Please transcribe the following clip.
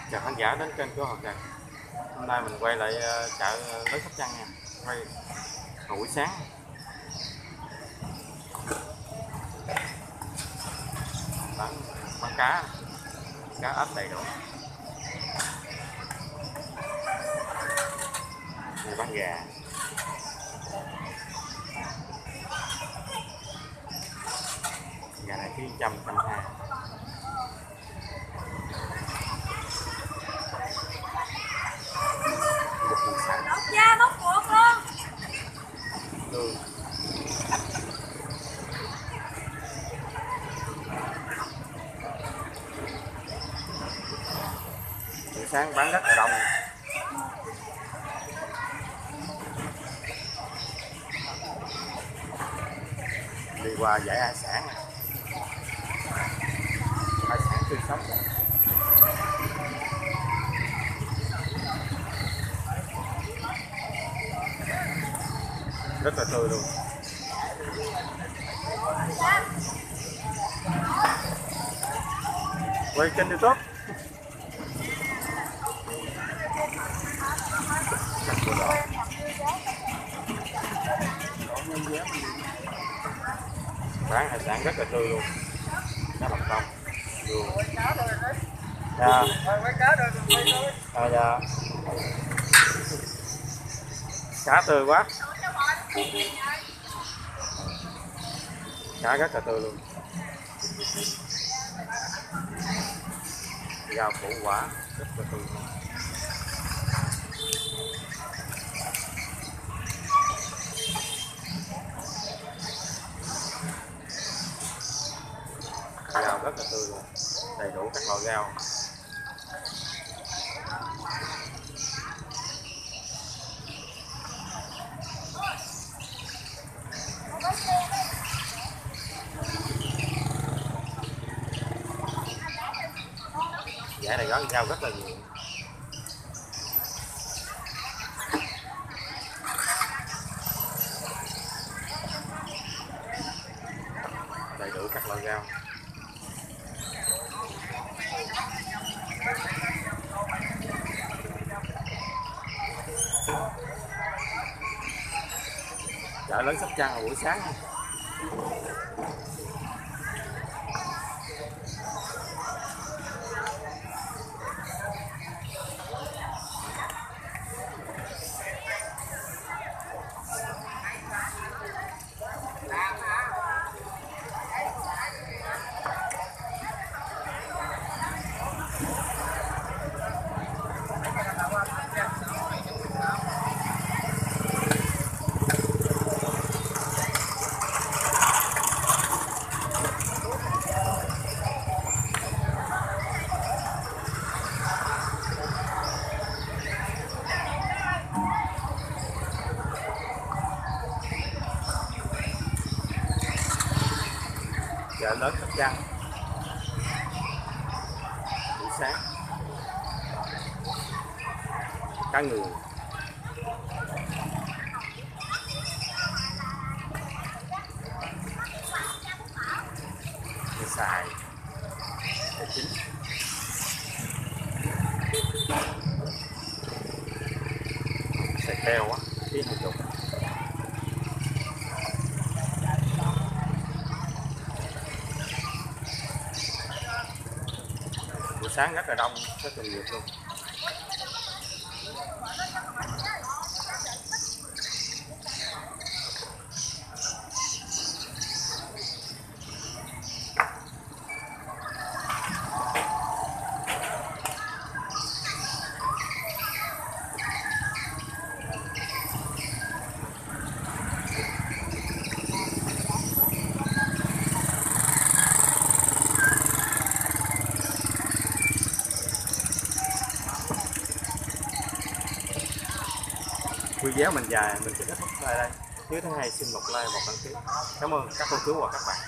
Chào khán giả đến kênh của Hồng Trần. Hôm nay mình quay lại chợ lớn Sóc Trăng nha. Quay vào buổi sáng. Bán cá ếch đầy đủ. Người bán gà. Gà này ký 120. Bóc da bóc ruột luôn. Buổi sáng bán rất là đông. Đi qua dãy hải sản tươi sống. Rất là tươi luôn. Quay kênh YouTube. Bán hải sản rất là tươi luôn. Cá lồng tông. Dạ. Dạ. Cá tươi quá. Cá rất là tươi luôn. Rau củ quả rất là tươi luôn. Rau rất là tươi luôn, đầy đủ các loại rau. Dãy này gói rau rất là nhiều. Đầy đủ các loại rau. Chợ lớn Sóc Trăng vào buổi sáng. Chợ lớn Sóc Trăng buổi sáng. Cá ngừ, xài chín, xài keo á, ký 20. Buổi sáng rất là đông, rất là nhiều luôn. Video mình dài, mình sẽ kết thúc tại đây. Nếu thấy hay xin một like, một đăng ký. Cảm ơn các cô chú và các bạn.